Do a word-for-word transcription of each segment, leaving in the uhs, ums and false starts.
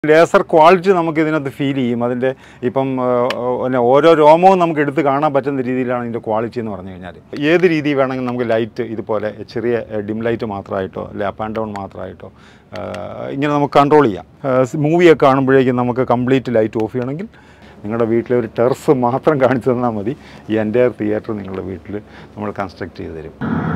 Laser quality നമുക്ക് ഇതിനകത്ത് feel ചെയ്യും. അതിൻ്റെ ഇപ്പം ഓരോ രോമവും നമുക്ക് എടുത്ത് കാണാൻ പറ്റുന്ന രീതിയിലാണ് ഇതിൻ്റെ ക്വാളിറ്റി എന്ന് പറഞ്ഞു കഴിഞ്ഞാൽ. ഏത് രീതി വേണമെങ്കിൽ നമുക്ക് ലൈറ്റ് ഇതുപോലെ ചെറിയ ഡിം ലൈറ്റ് മാത്രമായിട്ടോ അല്ലെ അപ്പ് ആൻഡ് ഡൗൺ മാത്രമായിട്ടോ ഇങ്ങനെ നമുക്ക് കൺട്രോൾ ചെയ്യാം. മൂവിയൊക്കെ കാണുമ്പോഴേക്കും നമുക്ക് കംപ്ലീറ്റ് ലൈറ്റ് ഓഫ് ചെയ്യണമെങ്കിൽ നിങ്ങളുടെ വീട്ടിലെ ഒരു ടെറസ് മാത്രം കാണിച്ചു തന്നാൽ മതി. ഈ എൻ്റയർ തിയേറ്റർ നിങ്ങളുടെ വീട്ടിൽ നമ്മൾ കൺസ്ട്രക്ട് ചെയ്ത് തരും.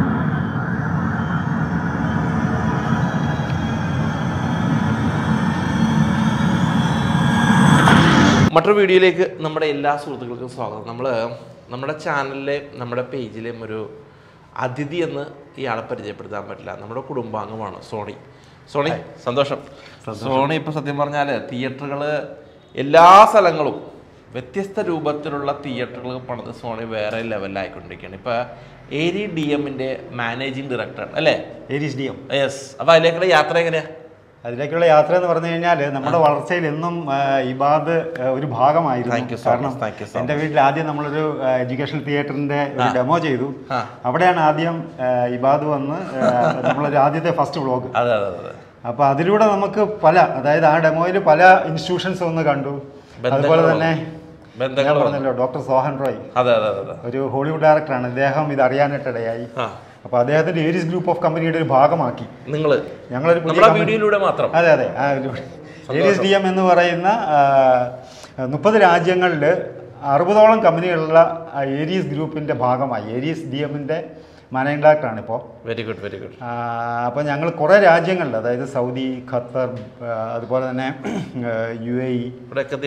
മറ്റൊരു വീഡിയോയിലേക്ക് നമ്മുടെ എല്ലാ സുഹൃത്തുക്കൾക്കും സ്വാഗതം. നമ്മൾ നമ്മുടെ ചാനലിലെ നമ്മുടെ പേജിലെയും ഒരു അതിഥി എന്ന് ഇയാളെ പരിചയപ്പെടുത്താൻ പറ്റില്ല. നമ്മുടെ കുടുംബാംഗമാണ് സോണി. സോണി സന്തോഷം. സോണി ഇപ്പോൾ സത്യം പറഞ്ഞാൽ തിയേറ്ററുകൾ എല്ലാ സ്ഥലങ്ങളും വ്യത്യസ്ത രൂപത്തിലുള്ള തിയേറ്ററുകൾ പണിത് സോണി വേറെ ലെവലിലായിക്കൊണ്ടിരിക്കുകയാണ്. ഇപ്പോൾ ഏരി ഡി എമ്മിൻ്റെ മാനേജിങ് ഡയറക്ടർ അല്ലേ? Aries D M. യെസ്. അപ്പോൾ അതിലേക്കുള്ള യാത്ര എങ്ങനെയാണ്? അതിലേക്കുള്ള യാത്ര എന്ന് പറഞ്ഞു കഴിഞ്ഞാൽ നമ്മുടെ വളർച്ചയിൽ എന്നും ഇബാദ് ഒരു ഭാഗമായിരുന്നു. കാരണം എൻ്റെ വീട്ടിൽ ആദ്യം നമ്മളൊരു എഡ്യൂക്കേഷണൽ തിയേറ്ററിൻ്റെ ഒരു ഡെമോ ചെയ്തു. അവിടെയാണ് ആദ്യം ഇബാദ് വന്ന് നമ്മളൊരു ആദ്യത്തെ ഫസ്റ്റ് വ്ളോഗ്. അപ്പോൾ അതിലൂടെ നമുക്ക് പല, അതായത് ആ ഡെമോയിൽ പല ഇൻസ്റ്റിറ്റ്യൂഷൻസ് ഒന്ന് കണ്ടു. അതുപോലെ തന്നെ പറഞ്ഞല്ലോ ഡോക്ടർ സോഹൻ റോയ്, ഒരു ഹോളിവുഡ് ഡയറക്ടറാണ്. ഇദ്ദേഹം ഇത് അറിയാനായിട്ടിടയായി. അപ്പോൾ അദ്ദേഹത്തിൻ്റെ ഏരീസ് ഗ്രൂപ്പ് ഓഫ് കമ്പനിയുടെ ഒരു ഭാഗമാക്കി നിങ്ങൾ ഞങ്ങളൊരു വീഡിയോയിലൂടെ മാത്രം. അതെ അതെ ആ ഏരീസ് ഡി എം എന്ന് പറയുന്ന മുപ്പത് രാജ്യങ്ങളിൽ അറുപതോളം കമ്പനികളുള്ള ഏരീസ് ഗ്രൂപ്പിൻ്റെ ഭാഗമായി. ഏരീസ് ഡി എമ്മിൻ്റെ മാനേജിംഗ് ഡയറക്ടറാണ് ഇപ്പോൾ. Very good very good. അപ്പോൾ ഞങ്ങൾ കുറേ രാജ്യങ്ങളിൽ, അതായത് സൗദി, ഖത്തർ, അതുപോലെ തന്നെ യു എ ഇ,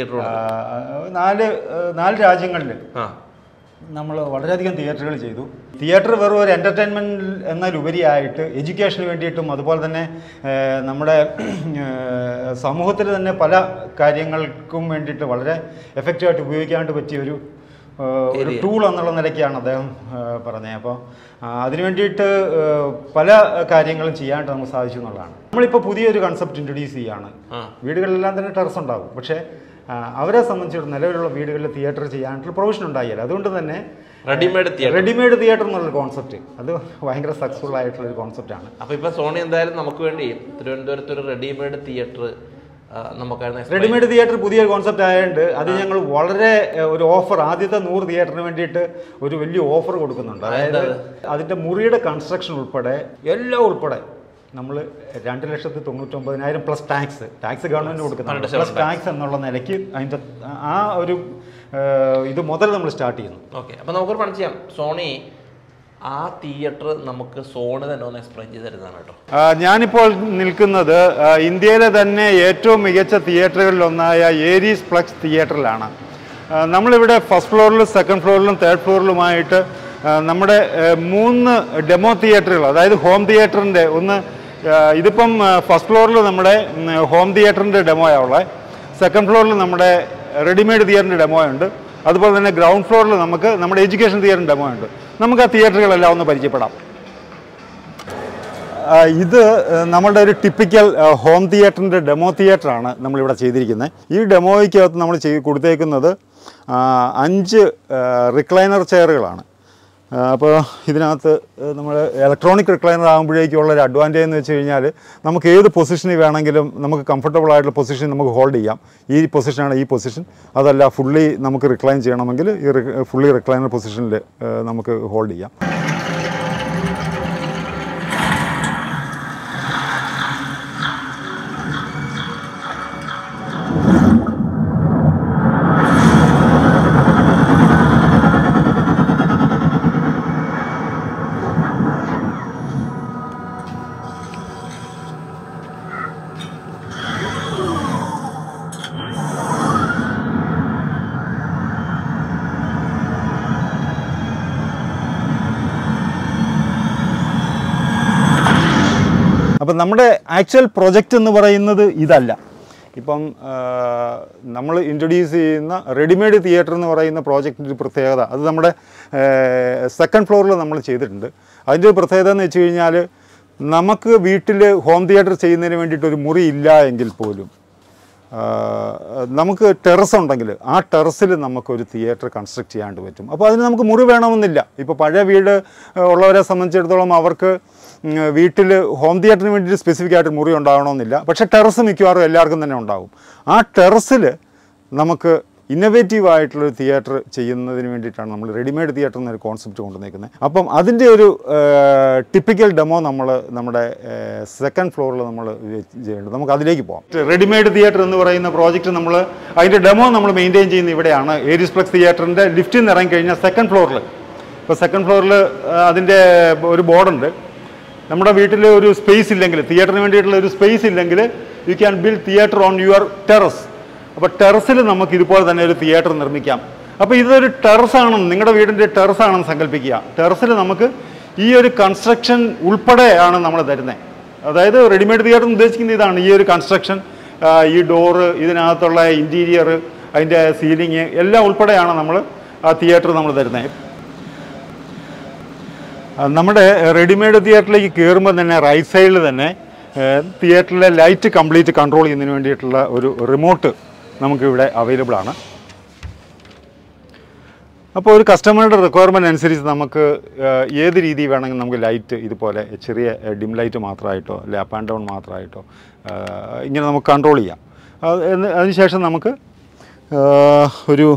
നാല് നാല് രാജ്യങ്ങളിൽ നമ്മൾ വളരെയധികം തിയേറ്ററുകൾ ചെയ്തു. തിയേറ്റർ വെറും ഒരു എൻ്റർടൈൻമെൻറ്റ് എന്നതിലുപരിയായിട്ട് എഡ്യൂക്കേഷന് വേണ്ടിയിട്ടും അതുപോലെ തന്നെ നമ്മുടെ സമൂഹത്തിൽ തന്നെ പല കാര്യങ്ങൾക്കും വേണ്ടിയിട്ട് വളരെ എഫക്റ്റീവായിട്ട് ഉപയോഗിക്കാണ്ട് പറ്റിയൊരു ഒരു ടൂൾ എന്നുള്ള നിലയ്ക്കാണ് അദ്ദേഹം പറഞ്ഞത്. അപ്പോൾ അതിനു വേണ്ടിയിട്ട് പല കാര്യങ്ങളും ചെയ്യാനായിട്ട് നമുക്ക് സാധിച്ചു എന്നുള്ളതാണ്. നമ്മളിപ്പോൾ പുതിയൊരു കൺസെപ്റ്റ് ഇൻട്രൊഡ്യൂസ് ചെയ്യുകയാണ്. വീടുകളിലെല്ലാം തന്നെ ടെറസ് ഉണ്ടാകും, പക്ഷേ അവരെ സംബന്ധിച്ചിടത്തോളം നിലവിലുള്ള വീടുകളിൽ തിയേറ്റർ ചെയ്യാനായിട്ടുള്ള പ്രൊവിഷൻ ഉണ്ടായില്ല. അതുകൊണ്ട് തന്നെ റെഡിമെയ്ഡ് റെഡിമെയ്ഡ് തിയേറ്റർ എന്നുള്ള കോൺസെപ്റ്റ് അത് ഭയങ്കര സക്സസ്ഫുൾ ആയിട്ടുള്ള ഒരു കോൺസെപ്റ്റാണ്. അപ്പോൾ ഇപ്പോൾ സോണി എന്തായാലും നമുക്ക് വേണ്ടി തിരുവനന്തപുരത്ത് ഒരു റെഡിമെയ്ഡ് തിയേറ്റർ നമുക്ക് റെഡിമെയ്ഡ് തിയേറ്റർ പുതിയൊരു കോൺസെപ്റ്റ് ആയതുകൊണ്ട് അത് ഞങ്ങൾ വളരെ ഒരു ഓഫർ, ആദ്യത്തെ നൂറ് തിയേറ്ററിന് വേണ്ടിയിട്ട് ഒരു വലിയ ഓഫർ കൊടുക്കുന്നുണ്ട്. അതായത് അതിൻ്റെ മുറിയുടെ കൺസ്ട്രക്ഷൻ ഉൾപ്പെടെ എല്ലാം ഉൾപ്പെടെ നമ്മൾ രണ്ട് ലക്ഷത്തി തൊണ്ണൂറ്റൊമ്പതിനായിരം പ്ലസ് ടാക്സ് ടാക്സ് ഗവൺമെൻറ് കൊടുക്കുന്നുണ്ട്. പ്ലസ് ടാക്സ് എന്നുള്ള നിലയ്ക്ക് അതിൻ്റെ ആ ഒരു ഇത് മുതൽ നമ്മൾ സ്റ്റാർട്ട് ചെയ്യുന്നു. ഓക്കെ. അപ്പോൾ നമുക്കൊരു പണി ചെയ്യാം. സോണി ആ തിയേറ്റർ നമുക്ക് സോണി തന്നെ ഒന്ന് എക്സ്പ്ലെയിൻ ചെയ്ത് തരുന്നതാണ് കേട്ടോ. ഞാനിപ്പോൾ നിൽക്കുന്നത് ഇന്ത്യയിലെ തന്നെ ഏറ്റവും മികച്ച തിയേറ്ററുകളിലൊന്നായ ഏരീസ് പ്ലക്സ് തിയേറ്ററിലാണ്. നമ്മളിവിടെ ഫസ്റ്റ് ഫ്ലോറിലും സെക്കൻഡ് ഫ്ലോറിലും തേർഡ് ഫ്ലോറിലുമായിട്ട് നമ്മുടെ മൂന്ന് ഡെമോ തിയേറ്ററുകൾ, അതായത് ഹോം തിയേറ്ററിൻ്റെ ഒന്ന് ഇതിപ്പം ഫസ്റ്റ് ഫ്ലോറിൽ നമ്മുടെ ഹോം തിയേറ്ററിൻ്റെ ഡെമോയാണ്. സെക്കൻഡ് ഫ്ലോറിൽ നമ്മുടെ റെഡിമെയ്ഡ് തിയേറ്ററിൻ്റെ ഡെമോ ഉണ്ട്. അതുപോലെ തന്നെ ഗ്രൗണ്ട് ഫ്ലോറിൽ നമുക്ക് നമ്മുടെ എഡ്യൂക്കേഷൻ തിയേറ്ററിൻ്റെ ഡെമോ ഉണ്ട്. നമുക്ക് ആ തിയേറ്ററുകളെല്ലാം ഒന്ന് പരിചയപ്പെടാം. ഇത് നമ്മളുടെ ഒരു ടിപ്പിക്കൽ ഹോം തിയേറ്ററിൻ്റെ ഡെമോ തിയേറ്ററാണ് നമ്മളിവിടെ ചെയ്തിരിക്കുന്നത്. ഈ ഡെമോയ്ക്കകത്ത് നമ്മൾ ചെയ്ത് കൊടുത്തേക്കുന്നത് അഞ്ച് റിക്ലൈനർ ചെയറുകളാണ്. അപ്പോൾ ഇതിനകത്ത് നമ്മൾ ഇലക്ട്രോണിക് റിക്ലൈനർ ആകുമ്പോഴേക്കുള്ള ഒരു അഡ്വാൻറ്റേജ് എന്ന് വെച്ച് കഴിഞ്ഞാൽ നമുക്ക് ഏത് പൊസിഷനിൽ വേണമെങ്കിലും നമുക്ക് കംഫർട്ടബിൾ ആയിട്ടുള്ള പൊസിഷൻ നമുക്ക് ഹോൾഡ് ചെയ്യാം. ഈ പൊസിഷനാണ് ഈ പൊസിഷൻ. അതല്ല ഫുള്ളി നമുക്ക് റിക്ലൈൻ ചെയ്യണമെങ്കിൽ ഈ ഫുള്ളി റിക്ലൈനർ പൊസിഷനിൽ നമുക്ക് ഹോൾഡ് ചെയ്യാം. അപ്പം നമ്മുടെ ആക്ച്വൽ പ്രൊജക്റ്റ് എന്ന് പറയുന്നത് ഇതല്ല. ഇപ്പം നമ്മൾ ഇൻട്രൊഡ്യൂസ് ചെയ്യുന്ന റെഡിമെയ്ഡ് തിയേറ്റർ എന്ന് പറയുന്ന പ്രോജക്റ്റിൻ്റെ പ്രത്യേകത, അത് നമ്മുടെ സെക്കൻഡ് ഫ്ലോറിൽ നമ്മൾ ചെയ്തിട്ടുണ്ട്. അതിൻ്റെ പ്രത്യേകത എന്ന് വെച്ച് കഴിഞ്ഞാൽ നമുക്ക് വീട്ടിൽ ഹോം തിയേറ്റർ ചെയ്യുന്നതിന് വേണ്ടിയിട്ടൊരു മുറി ഇല്ല എങ്കിൽ പോലും നമുക്ക് ടെറസ് ഉണ്ടെങ്കിൽ ആ ടെറസിൽ നമുക്കൊരു തിയേറ്റർ കൺസ്ട്രക്ട് ചെയ്യാണ്ട് പറ്റും. അപ്പോൾ അതിന് നമുക്ക് മുറി വേണമെന്നില്ല. ഇപ്പോൾ പഴയ വീട് ഉള്ളവരെ സംബന്ധിച്ചിടത്തോളം അവർക്ക് വീട്ടിൽ ഹോം തിയേറ്ററിന് വേണ്ടിയിട്ട് സ്പെസിഫിക് ആയിട്ട് മുറി ഉണ്ടാകണമെന്നില്ല. പക്ഷേ ടെറസ് മിക്കവാറും എല്ലാവർക്കും തന്നെ ഉണ്ടാകും. ആ ടെറസിൽ നമുക്ക് ഇന്നോവേറ്റീവ് ആയിട്ടുള്ളൊരു തിയേറ്റർ ചെയ്യുന്നതിന് വേണ്ടിയിട്ടാണ് നമ്മൾ റെഡിമെയ്ഡ് തിയേറ്റർ എന്നൊരു കോൺസെപ്റ്റ് കൊണ്ടുവന്നിരിക്കുന്നത്. അപ്പം അതിൻ്റെ ഒരു ടിപ്പിക്കൽ ഡെമോ നമ്മൾ നമ്മുടെ സെക്കൻഡ് ഫ്ലോറിൽ നമ്മൾ ചെയ്യേണ്ടത്. നമുക്ക് അതിലേക്ക് പോകാം. റെഡിമെയ്ഡ് തിയേറ്റർ എന്ന് പറയുന്ന പ്രോജക്റ്റ് നമ്മൾ അതിൻ്റെ ഡെമോ നമ്മൾ മെയിൻറ്റെയിൻ ചെയ്യുന്ന ഇവിടെയാണ്. ഏരീസ് ഫ്ലെക്സ് തിയേറ്ററിൻ്റെ ലിഫ്റ്റിൽ നിന്ന് ഇറങ്ങി കഴിഞ്ഞാൽ സെക്കൻഡ് ഫ്ലോറിൽ, ഇപ്പോൾ സെക്കൻഡ് ഫ്ലോറിൽ അതിൻ്റെ ഒരു ബോർഡുണ്ട്. നമ്മുടെ വീട്ടിൽ ഒരു സ്പേസ് ഇല്ലെങ്കിൽ, തിയേറ്ററിന് വേണ്ടിയിട്ടുള്ള ഒരു സ്പേസ് ഇല്ലെങ്കിൽ, you can build theatre on your terrace. അപ്പോൾ ടെറസിൽ നമുക്ക് ഇതുപോലെ തന്നെ ഒരു തിയേറ്റർ നിർമ്മിക്കാം. അപ്പോൾ ഇതൊരു ടെറസാണെന്ന്, നിങ്ങളുടെ വീടിൻ്റെ ടെറസാണെന്ന് സങ്കല്പിക്കുക. ടെറസിൽ നമുക്ക് ഈ ഒരു കൺസ്ട്രക്ഷൻ ഉൾപ്പെടെയാണ് നമ്മൾ തരുന്നത്. അതായത് റെഡിമെയ്ഡ് തിയേറ്റർ ഉദ്ദേശിക്കുന്നത് ഇതാണ്. ഈ ഒരു കൺസ്ട്രക്ഷൻ, ഈ ഡോറ്, ഇതിനകത്തുള്ള ഇൻറ്റീരിയർ, അതിൻ്റെ സീലിംഗ് എല്ലാം ഉൾപ്പെടെയാണ് നമ്മൾ ആ തിയേറ്റർ നമ്മൾ തരുന്നത്. നമ്മുടെ റെഡിമെയ്ഡ് തിയേറ്ററിലേക്ക് കയറുമ്പോൾ തന്നെ റൈറ്റ് സൈഡിൽ തന്നെ തിയേറ്ററിലെ ലൈറ്റ് കംപ്ലീറ്റ് കൺട്രോൾ ചെയ്യുന്നതിന് വേണ്ടിയിട്ടുള്ള ഒരു റിമോട്ട് നമുക്കിവിടെ അവൈലബിൾ ആണ്. അപ്പോൾ ഒരു കസ്റ്റമറുടെ റിക്വയർമെൻറ്റ് അനുസരിച്ച് നമുക്ക് ഏത് രീതി വേണമെങ്കിൽ നമുക്ക് ലൈറ്റ് ഇതുപോലെ ചെറിയ ഡിം ലൈറ്റ് മാത്രമായിട്ടോ അല്ലെ അപ്പ് ആൻഡ് ഡൗൺ മാത്രമായിട്ടോ ഇങ്ങനെ നമുക്ക് കൺട്രോൾ ചെയ്യാം. അതിനുശേഷം നമുക്ക് ഒരു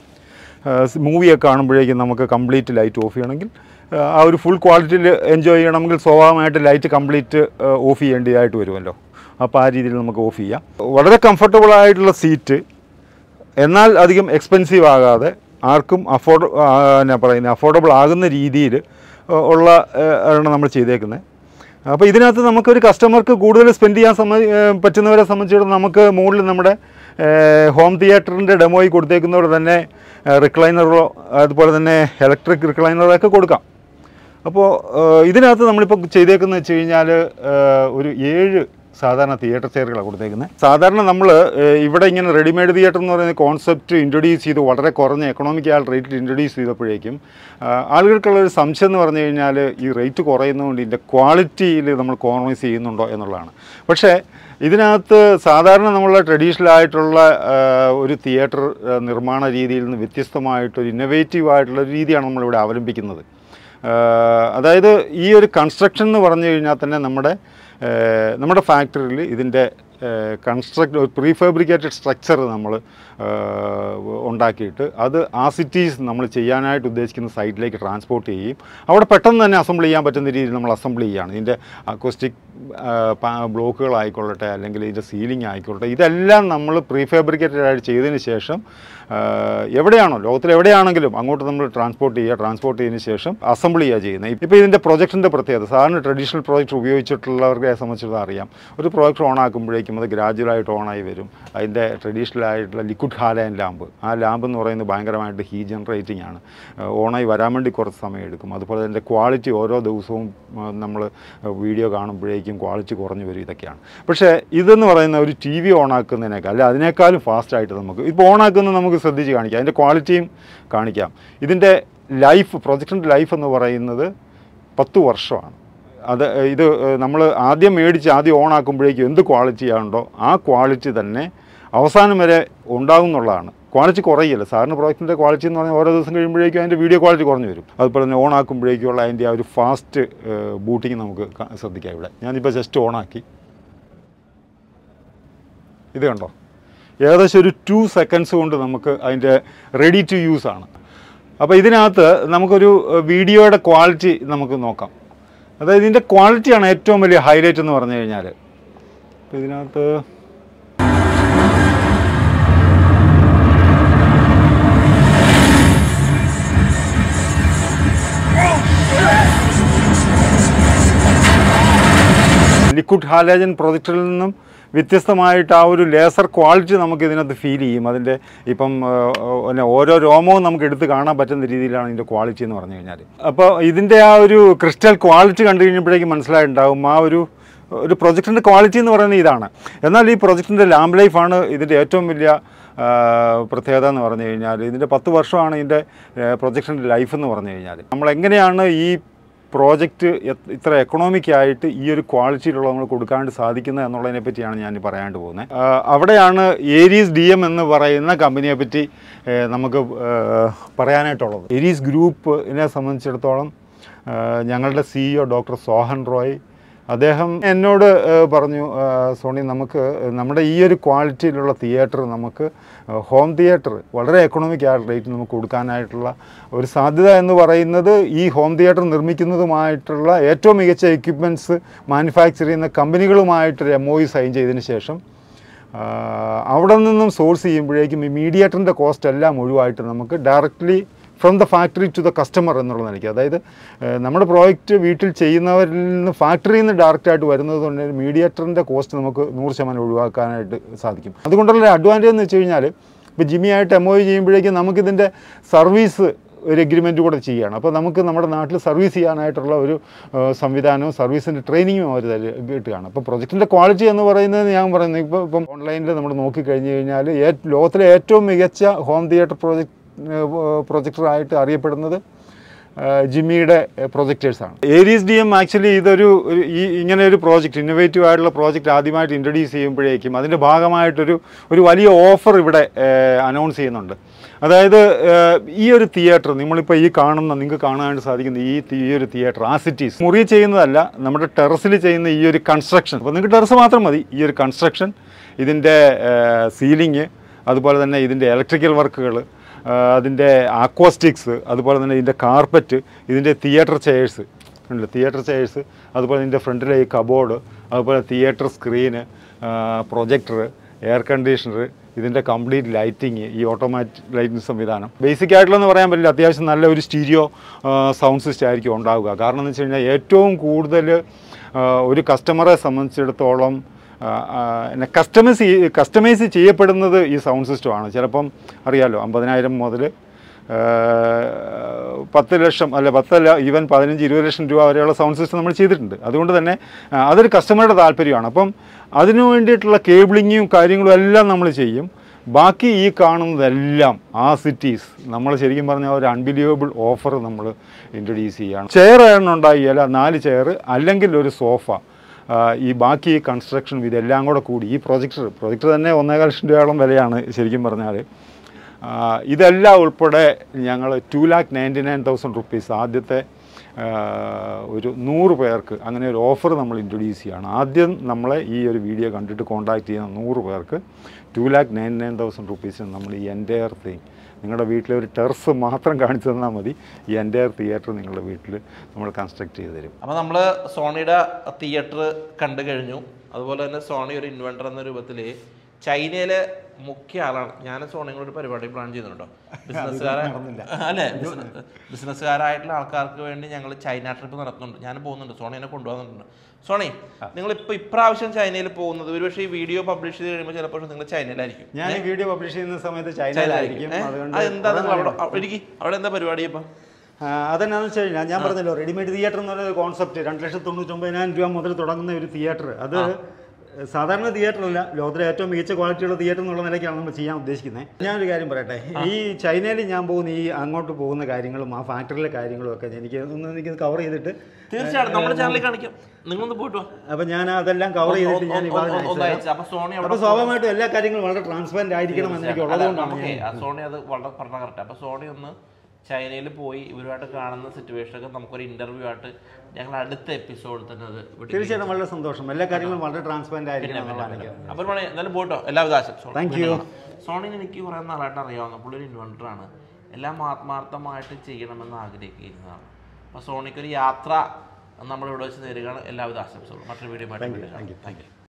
മൂവിയൊക്കെ കാണുമ്പോഴേക്കും നമുക്ക് കംപ്ലീറ്റ് ലൈറ്റ് ഓഫ് ചെയ്യണമെങ്കിൽ, ആ ഒരു ഫുൾ ക്വാളിറ്റിയിൽ എൻജോയ് ചെയ്യണമെങ്കിൽ സ്വാഭാവികമായിട്ട് ലൈറ്റ് കംപ്ലീറ്റ് ഓഫ് ചെയ്യേണ്ടതായിട്ട് വരുമല്ലോ. അപ്പോൾ ആ രീതിയിൽ നമുക്ക് ഓഫ് ചെയ്യാം. വളരെ കംഫർട്ടബിൾ ആയിട്ടുള്ള സീറ്റ്, എന്നാൽ അധികം എക്സ്പെൻസീവ് ആകാതെ ആർക്കും അഫോർഡ് എന്നാ പറയുന്നത് അഫോർഡബിൾ ആകുന്ന രീതിയിൽ ഉള്ള ആണ് നമ്മൾ ചെയ്തേക്കുന്നത്. അപ്പോൾ ഇതിനകത്ത് നമുക്കൊരു കസ്റ്റമർക്ക് കൂടുതൽ സ്പെൻഡ് ചെയ്യാൻ സമ പറ്റുന്നവരെ സംബന്ധിച്ചിടത്തോളം നമുക്ക് മുകളിൽ നമ്മുടെ ഹോം തിയേറ്ററിൻ്റെ ഡെമോയിൽ കൊടുത്തേക്കുന്നവർ തന്നെ റിക്ലൈനറോ അതുപോലെ തന്നെ ഇലക്ട്രിക് റിക്ലൈനറോ ഒക്കെ കൊടുക്കാം. അപ്പോൾ ഇതിനകത്ത് നമ്മളിപ്പോൾ ചെയ്തേക്കുന്നത് വെച്ച് കഴിഞ്ഞാൽ ഒരു ഏഴ് സാധാരണ തിയേറ്റർ ചെയറുകളാണ് കൊടുത്തേക്കുന്നത്. സാധാരണ നമ്മൾ ഇവിടെ ഇങ്ങനെ റെഡിമെയ്ഡ് തിയേറ്റർ എന്ന് പറയുന്ന കോൺസെപ്റ്റ് ഇൻട്രൊഡ്യൂസ് ചെയ്ത് വളരെ കുറഞ്ഞ എക്കണോമിക്കൽ റേറ്റിൽ ഇൻട്രൊഡ്യൂസ് ചെയ്തപ്പോഴേക്കും ആളുകൾക്കുള്ളൊരു സംശയം എന്ന് പറഞ്ഞു കഴിഞ്ഞാൽ ഈ റേറ്റ് കുറയുന്നതുകൊണ്ട് ഇതിൻ്റെ ക്വാളിറ്റിയിൽ നമ്മൾ കോംപ്രമൈസ് ചെയ്യുന്നുണ്ടോ എന്നുള്ളതാണ്. പക്ഷേ ഇതിനകത്ത് സാധാരണ നമ്മളുടെ ട്രഡീഷണൽ ആയിട്ടുള്ള ഒരു തിയേറ്റർ നിർമ്മാണ രീതിയിൽ നിന്ന് വ്യത്യസ്തമായിട്ടൊരു ഇന്നോവേറ്റീവ് ആയിട്ടുള്ള ഒരു രീതിയാണ് നമ്മളിവിടെ അവലംബിക്കുന്നത്. അതായത് ഈ ഒരു കൺസ്ട്രക്ഷൻ എന്ന് പറഞ്ഞു കഴിഞ്ഞാൽ തന്നെ നമ്മുടെ നമ്മുടെ ഫാക്ടറിയിൽ ഇതിൻ്റെ കൺസ്ട്രക്ട് ഒരു പ്രീ ഫാബ്രിക്കേറ്റഡ് സ്ട്രക്ചർ നമ്മൾ ഉണ്ടാക്കിയിട്ട് അത് ആ സിറ്റീസ് നമ്മൾ ചെയ്യാനായിട്ട് ഉദ്ദേശിക്കുന്ന സൈറ്റിലേക്ക് ട്രാൻസ്പോർട്ട് ചെയ്യും. അവിടെ പെട്ടെന്ന് തന്നെ അസംബിൾ ചെയ്യാൻ പറ്റുന്ന രീതിയിൽ നമ്മൾ അസംബിൾ ചെയ്യുകയാണ്. ഇതിൻ്റെ അക്കോസ്റ്റിക് ബ്ലോക്കുകളായിക്കൊള്ളട്ടെ അല്ലെങ്കിൽ ഇതിൻ്റെ സീലിംഗ് ആയിക്കൊള്ളട്ടെ, ഇതെല്ലാം നമ്മൾ പ്രീ ഫാബ്രിക്കേറ്റഡ് ആയിട്ട് ചെയ്തതിന് ശേഷം എവിടെയാണോ ലോകത്തിൽ എവിടെയാണെങ്കിലും അങ്ങോട്ട് നമ്മൾ ട്രാൻസ്പോർട്ട് ചെയ്യുക. ട്രാൻസ്പോർട്ട് ചെയ്തതിന് ശേഷം അസംബിൾ ചെയ്യുക ചെയ്യുന്നത്. ഇപ്പോൾ ഇതിൻ്റെ പ്രൊജക്റ്റിൻ്റെ പ്രത്യേകത, സാധാരണ ട്രഡീഷണൽ പ്രോജക്റ്റ് ഉപയോഗിച്ചിട്ടുള്ളവരെ സംബന്ധിച്ചിടത്തോളം അറിയാം, ഒരു പ്രോജക്റ്റ് ഓൺ ആക്കുമ്പോഴേക്കും അത് ഗ്രാജുവലായിട്ട് ഓണായി വരും. അതിൻ്റെ ട്രഡീഷണൽ ആയിട്ടുള്ള ലിക്വിഡ് ഹാലൈൻ ലാമ്പ്, ആ ലാമ്പ് എന്ന് പറയുന്നത് ഭയങ്കരമായിട്ട് ഹീ ജനറേറ്റിംഗ് ആണ്. ഓണായി വരാൻ വേണ്ടി കുറച്ച് സമയം എടുക്കും. അതുപോലെ അതിൻ്റെ ക്വാളിറ്റി ഓരോ ദിവസവും നമ്മൾ വീഡിയോ കാണുമ്പോഴേക്കും ക്വാളിറ്റി കുറഞ്ഞു വരും. ഇതൊക്കെയാണ്. പക്ഷേ ഇതെന്ന് പറയുന്ന ഒരു ടി വി ഓണാക്കുന്നതിനേക്കാൾ അല്ല അതിനേക്കാളും ഫാസ്റ്റായിട്ട് നമുക്ക് ഇപ്പോൾ ഓണാക്കുന്നത് നമുക്ക് ശ്രദ്ധിച്ച് കാണിക്കാം. അതിൻ്റെ ക്വാളിറ്റിയും കാണിക്കാം. ഇതിൻ്റെ ലൈഫ്, പ്രൊജക്റ്റിൻ്റെ ലൈഫ് എന്ന് പറയുന്നത് പത്ത് വർഷമാണ്. അത് ഇത് നമ്മൾ ആദ്യം മേടിച്ച് ആദ്യം ഓൺ ആക്കുമ്പോഴേക്കും എന്ത് ക്വാളിറ്റി ആണോ ആ ക്വാളിറ്റി തന്നെ അവസാനം വരെ ഉണ്ടാകും എന്നുള്ളതാണ്. ക്വാളിറ്റി കുറയില്ല. സാറിന് പ്രോജക്റ്റിൻ്റെ ക്വാളിറ്റി എന്ന് പറഞ്ഞാൽ ഓരോ ദിവസം കഴിയുമ്പോഴേക്കും അതിൻ്റെ വീഡിയോ ക്വാളിറ്റി കുറഞ്ഞു വരും. അതുപോലെ തന്നെ ഓൺ ആക്കുമ്പോഴേക്കുള്ള അതിൻ്റെ ആ ഒരു ഫാസ്റ്റ് ബൂട്ടിങ് നമുക്ക് ശ്രദ്ധിക്കാം. ഇവിടെ ഞാനിപ്പോൾ ജസ്റ്റ് ഓണാക്കി, ഇത് കണ്ടോ, ഏകദേശം ഒരു ടു സെക്കൻഡ്സ് കൊണ്ട് നമുക്ക് അതിൻ്റെ റെഡി ടു യൂസ് ആണ്. അപ്പോൾ ഇതിനകത്ത് നമുക്കൊരു വീഡിയോയുടെ ക്വാളിറ്റി നമുക്ക് നോക്കാം. അതായത് ഇതിൻ്റെ ക്വാളിറ്റിയാണ് ഏറ്റവും വലിയ ഹൈലൈറ്റ് എന്ന് പറഞ്ഞു കഴിഞ്ഞാൽ. അപ്പോൾ ഇതിനകത്ത് ലിക്വിഡ് ഹാലജൻ പ്രൊജക്റ്റിൽ നിന്നും വ്യത്യസ്തമായിട്ട് ആ ഒരു ലേസർ ക്വാളിറ്റി നമുക്ക് ഇതിനകത്ത് ഫീൽ ചെയ്യും. അതിൻ്റെ ഇപ്പം പിന്നെ ഓരോ രോമവും നമുക്ക് എടുത്ത് കാണാൻ പറ്റുന്ന രീതിയിലാണ് ഇതിൻ്റെ ക്വാളിറ്റി എന്ന് പറഞ്ഞു കഴിഞ്ഞാൽ. അപ്പോൾ ഇതിൻ്റെ ആ ഒരു ക്രിസ്റ്റൽ ക്വാളിറ്റി കണ്ടു കഴിഞ്ഞപ്പോഴേക്കും മനസ്സിലായിട്ടുണ്ടാകും ആ ഒരു ഒരു പ്രൊജക്റ്റിൻ്റെ ക്വാളിറ്റി എന്ന് പറയുന്നത് ഇതാണ്. എന്നാൽ ഈ പ്രൊജക്റ്റിൻ്റെ ലാമ്പ് ലൈഫാണ് ഇതിൻ്റെ ഏറ്റവും വലിയ പ്രത്യേകത എന്ന് പറഞ്ഞു കഴിഞ്ഞാൽ. ഇതിൻ്റെ പത്ത് വർഷമാണ് ഇതിൻ്റെ പ്രൊജക്റ്റിൻ്റെ ലൈഫ് എന്ന് പറഞ്ഞു കഴിഞ്ഞാൽ. നമ്മളെങ്ങനെയാണ് ഈ പ്രോജക്റ്റ് ഇത്ര എക്കണോമിക്കായിട്ട് ഈ ഒരു ക്വാളിറ്റിയിലുള്ള നമ്മൾ കൊടുക്കാണ്ട് സാധിക്കുന്നത് എന്നുള്ളതിനെ പറ്റിയാണ് ഞാൻ പറയാണ്ട് പോകുന്നത്. അവിടെയാണ് ഏരീസ് ഡി എം എന്ന് പറയുന്ന കമ്പനിയെ പറ്റി നമുക്ക് പറയാനായിട്ടുള്ളത്. ഏരീസ് ഗ്രൂപ്പിനെ സംബന്ധിച്ചിടത്തോളം ഞങ്ങളുടെ സിഇഒ ഡോക്ടർ സോഹൻ റോയ് അദ്ദേഹം എന്നോട് പറഞ്ഞു, സോണി നമുക്ക് നമ്മുടെ ഈ ഒരു ക്വാളിറ്റിയിലുള്ള തിയേറ്റർ നമുക്ക് ഹോം തിയേറ്റർ വളരെ എക്കണോമിക് ആയ റേറ്റ് നമുക്ക് കൊടുക്കാനായിട്ടുള്ള ഒരു സാധ്യത എന്ന് പറയുന്നത് ഈ ഹോം തിയേറ്റർ നിർമ്മിക്കുന്നതുമായിട്ടുള്ള ഏറ്റവും മികച്ച എക്യുപ്മെൻറ്റ്സ് മാനുഫാക്ചർ ചെയ്യുന്ന കമ്പനികളുമായിട്ടൊരു എം ഒ ഇ സൈൻ ചെയ്തതിന് ശേഷം അവിടെ നിന്നും സോഴ്സ് ചെയ്യുമ്പോഴേക്കും ഈ മീഡിയേറ്ററിൻ്റെ കോസ്റ്റ് എല്ലാം ഒഴിവായിട്ട് നമുക്ക് directly from the factory to the customer എന്നുള്ള നിലയ്ക്ക്, അതായത് നമ്മുടെ പ്രോജക്റ്റ് വീട്ടിൽ ചെയ്യുന്നവരിൽ നിന്ന് ഫാക്ടറിയിൽ നിന്ന് ഡയറക്റ്റായിട്ട് വരുന്നത് കൊണ്ട് മീഡിയേറ്ററിൻ്റെ കോസ്റ്റ് നമുക്ക് നൂറ് ശതമാനം ഒഴിവാക്കാനായിട്ട് സാധിക്കും. അതുകൊണ്ടുള്ള അഡ്വാൻറ്റേജ് എന്ന് വെച്ച് കഴിഞ്ഞാൽ ഇപ്പോൾ ജിമ്മിയായിട്ട് എം ഒ ഇ ചെയ്യുമ്പോഴേക്കും നമുക്കിതിൻ്റെ സർവീസ് ഒരു എഗ്രിമെൻറ്റ് കൂടെ ചെയ്യുകയാണ്. അപ്പോൾ നമുക്ക് നമ്മുടെ നാട്ടിൽ സർവീസ് ചെയ്യാനായിട്ടുള്ള ഒരു സംവിധാനവും സർവീസിൻ്റെ ട്രെയിനിങ്ങും അവർ കിട്ടുകയാണ്. അപ്പോൾ പ്രൊജക്റ്റിൻ്റെ ക്വാളിറ്റി എന്ന് പറയുന്നത് ഞാൻ പറയുന്നത് ഇപ്പോൾ ഇപ്പം ഓൺലൈനിൽ നമ്മൾ നോക്കിക്കഴിഞ്ഞ് കഴിഞ്ഞാൽ ലോകത്തിലെ ഏറ്റവും മികച്ച ഹോം തിയേറ്റർ പ്രോജക്റ്റ് പ്രൊജക്ടറായിട്ട് അറിയപ്പെടുന്നത് ജിമ്മിയുടെ പ്രൊജക്ടേഴ്സാണ്. ഏരീസ് ഡി എം ആക്ച്വലി ഇതൊരു ഈ ഇങ്ങനെ ഒരു പ്രോജക്റ്റ്, ഇന്നോവേറ്റീവ് ആയിട്ടുള്ള പ്രോജക്റ്റ് ആദ്യമായിട്ട് ഇൻട്രൊഡ്യൂസ് ചെയ്യുമ്പോഴേക്കും അതിൻ്റെ ഭാഗമായിട്ടൊരു ഒരു വലിയ ഓഫർ ഇവിടെ അനൗൺസ് ചെയ്യുന്നുണ്ട്. അതായത് ഈ ഒരു തിയേറ്റർ നമ്മളിപ്പോൾ ഈ കാണുന്ന നിങ്ങൾക്ക് കാണാനായിട്ട് സാധിക്കുന്ന ഈ ഈ ഒരു തിയേറ്റർ ആസിറ്റീസ് മുറി ചെയ്യുന്നതല്ല, നമ്മുടെ ടെറസിൽ ചെയ്യുന്ന ഈ ഒരു കൺസ്ട്രക്ഷൻ. അപ്പോൾ നിങ്ങൾക്ക് ടെറസ് മാത്രം മതി. ഈ ഒരു കൺസ്ട്രക്ഷൻ, ഇതിൻ്റെ സീലിംഗ്, അതുപോലെ തന്നെ ഇതിൻ്റെ ഇലക്ട്രിക്കൽ വർക്കുകൾ, അതിൻ്റെ ആക്വാസ്റ്റിക്സ്, അതുപോലെ തന്നെ ഇതിൻ്റെ കാർപ്പറ്റ്, ഇതിൻ്റെ തിയേറ്റർ ചെയേഴ്സ് ഉണ്ട്, തിയേറ്റർ ചെയേഴ്സ്, അതുപോലെ ഇതിൻ്റെ ഫ്രണ്ടിലെ ഈ കബോർഡ്, അതുപോലെ theatre screen, projector, air conditioner, ഇതിൻ്റെ കംപ്ലീറ്റ് ലൈറ്റിങ്, ഈ ഓട്ടോമാറ്റിക് ലൈറ്റിംഗ് സംവിധാനം. ബേസിക് ആയിട്ടുള്ളതെന്ന് പറയാൻ പറ്റില്ല, അത്യാവശ്യം നല്ല ഒരു സ്റ്റീരിയോ സൗണ്ട് സിസ്റ്റം ആയിരിക്കും ഉണ്ടാവുക. കാരണം എന്ന് വെച്ച് കഴിഞ്ഞാൽ ഏറ്റവും കൂടുതൽ ഒരു കസ്റ്റമറെ സംബന്ധിച്ചിടത്തോളം കസ്റ്റമൈസ് കസ്റ്റമൈസ് ചെയ്യപ്പെടുന്നത് ഈ സൗണ്ട് സിസ്റ്റമാണ്. ചിലപ്പം അറിയാമല്ലോ, അമ്പതിനായിരം മുതൽ പത്ത് ലക്ഷം അല്ല പത്തല്ല ഈവൻ പതിനഞ്ച് ഇരുപത് ലക്ഷം രൂപ വരെയുള്ള സൗണ്ട് സിസ്റ്റം നമ്മൾ ചെയ്തിട്ടുണ്ട്. അതുകൊണ്ട് തന്നെ അതൊരു കസ്റ്റമറുടെ താല്പര്യമാണ്. അപ്പം അതിനു വേണ്ടിയിട്ടുള്ള കേബിളിങ്ങും കാര്യങ്ങളും എല്ലാം നമ്മൾ ചെയ്യും. ബാക്കി ഈ കാണുന്നതെല്ലാം ആ സിറ്റീസ് നമ്മൾ ശരിക്കും പറഞ്ഞാൽ ഒരു അൺബിലീവബിൾ ഓഫർ നമ്മൾ ഇൻട്രൊഡ്യൂസ് ചെയ്യുകയാണ്. ചെയർ എണ്ണം ഉണ്ടാക്കിയാൽ നാല് ചെയർ അല്ലെങ്കിൽ ഒരു സോഫ, ഈ ബാക്കി കൺസ്ട്രക്ഷനും ഇതെല്ലാം കൂടെ കൂടി ഈ പ്രൊജക്ടർ പ്രൊജക്ടർ തന്നെ ഒന്നേകാൽ ലക്ഷം രൂപയോളം വിലയാണ് ശരിക്കും പറഞ്ഞാൽ. ഇതെല്ലാം ഉൾപ്പെടെ ഞങ്ങൾ two lakh ninety nine thousand rupees ആദ്യത്തെ ഒരു നൂറ് പേർക്ക് അങ്ങനെ ഒരു ഓഫർ നമ്മൾ ഇൻട്രൊഡ്യൂസ് ചെയ്യുകയാണ്. ആദ്യം നമ്മളെ ഈ ഒരു വീഡിയോ കണ്ടിട്ട് കോൺടാക്ട് ചെയ്യുന്ന നൂറ് പേർക്ക് two lakh ninety nine thousand റുപ്പീസിന് നമ്മൾ ഈ എൻ്റയർ തിങ്, നിങ്ങളുടെ വീട്ടിലെ ഒരു ടെറസ് മാത്രം കാണിച്ചു തന്നാൽ മതി, ഈ എൻ്റയർ തിയേറ്റർ നിങ്ങളുടെ വീട്ടിൽ നമ്മൾ കൺസ്ട്രക്ട് ചെയ്ത് തരും. അപ്പോൾ നമ്മൾ സോണിയുടെ തിയേറ്റർ കണ്ടു കഴിഞ്ഞു. അതുപോലെ തന്നെ സോണി ഒരു ഇൻവെൻറ്റർ എന്ന രൂപത്തിൽ ചൈനയിലെ മുഖ്യ ആളാണ്. ഞാൻ സോണിയുടെ ഒരു പരിപാടി പ്ലാൻ ചെയ്യുന്നുണ്ടോ, ബിസിനസ്സുകാരെ അല്ലേ ബിസിനസ്സുകാരായിട്ടുള്ള ആൾക്കാർക്ക് വേണ്ടി ഞങ്ങൾ ചൈന ട്രിപ്പ് നടത്തുന്നുണ്ട്. ഞാൻ പോകുന്നുണ്ട്, സോണി എന്നെ കൊണ്ടുപോകുന്നുണ്ട്. സോണി, നിങ്ങളിപ്പോൾ ഇപ്രാവശ്യം ചൈനയിൽ പോകുന്നത് ഒരുപക്ഷെ ഈ വീഡിയോ പബ്ലിഷ് ചെയ്ത് കഴിയുമ്പോൾ ചിലപ്പോൾ നിങ്ങൾ ചൈനയിലായിരിക്കും. ഞാൻ ഈ വീഡിയോ പബ്ലിഷ് ചെയ്യുന്ന സമയത്ത് ചൈനയിലായിരിക്കും. അതെന്താ നിങ്ങൾ അവിടെ അവിടെ എന്താ പരിപാടി? ഇപ്പം അതെന്നാന്ന് വെച്ച് കഴിഞ്ഞാൽ ഞാൻ പറഞ്ഞല്ലോ, റെഡിമെയ്ഡ് തിയേറ്റർ എന്ന് പറയുന്ന കോൺസെപ്റ്റ് രണ്ട് ലക്ഷത്തി തൊണ്ണൂറ്റൊമ്പതിനായിരം രൂപ മുതൽ തുടങ്ങുന്ന ഒരു തിയേറ്റർ, അത് സാധാരണ തിയേറ്ററല്ല, ലോകത്തിലെ ഏറ്റവും മികച്ച ക്വാളിറ്റിയുള്ള തിയേറ്റർ എന്നുള്ള നിലയ്ക്കാണ് നമ്മൾ ചെയ്യാൻ ഉദ്ദേശിക്കുന്നത്. ഞാനൊരു കാര്യം പറയട്ടെ, ഈ ചൈനയിൽ ഞാൻ പോകുന്ന ഈ അങ്ങോട്ട് പോകുന്ന കാര്യങ്ങളും ആ ഫാക്ടറിയിലെ കാര്യങ്ങളും ഒക്കെ എനിക്ക് ഒന്ന് എനിക്ക് കവർ ചെയ്തിട്ട് തീർച്ചയായിട്ടും നമ്മുടെ ചാനലിൽ കാണിക്കാം. നിങ്ങളൊന്ന് പോയിട്ട് അപ്പം ഞാൻ അതെല്ലാം കവർ ചെയ്തിട്ട് ഞാൻ അപ്പോൾ സ്വാഭാവികമായിട്ടും എല്ലാ കാര്യങ്ങളും വളരെ ട്രാൻസ്പെറൻറ്റ് ആയിരിക്കണം എന്നൊക്കെ ഉള്ളതുകൊണ്ടാണ് സോണി അത് വളരെ പറഞ്ഞ കറക്റ്റ്. അപ്പോൾ സോണി ഒന്ന് ചൈനയിൽ പോയി ഇവരുമായിട്ട് കാണുന്ന സിറ്റുവേഷനൊക്കെ നമുക്കൊരു ഇൻ്റർവ്യൂ ആയിട്ട് ഞങ്ങൾ അടുത്ത എപ്പിസോഡിൽ തന്നെ അത് തീർച്ചയായിട്ടും വളരെ സന്തോഷം. എല്ലാ കാര്യങ്ങളും വളരെ ട്രാൻസ്പെറൻറ്റ് ആയിരിക്കണം. അപ്പോൾ എന്തായാലും പോട്ടോ, എല്ലാവിധ ആശംസകളും. Thank you. സോണിന് എനിക്ക് കുറേ നാളായിട്ട് അറിയാവുന്ന പുള്ളി ഇൻവെൻറ്ററാണ്, എല്ലാം ആത്മാർത്ഥമായിട്ട് ചെയ്യണമെന്ന് ആഗ്രഹിക്കുന്നതാണ്. അപ്പോൾ സോണിക്കൊരു യാത്ര നമ്മളിവിടെ വെച്ച് നേരുകയാണ്. എല്ലാവിധ ആശംസകളും. മറ്റൊരു വീഡിയോ ആയിട്ട് താങ്ക് യു.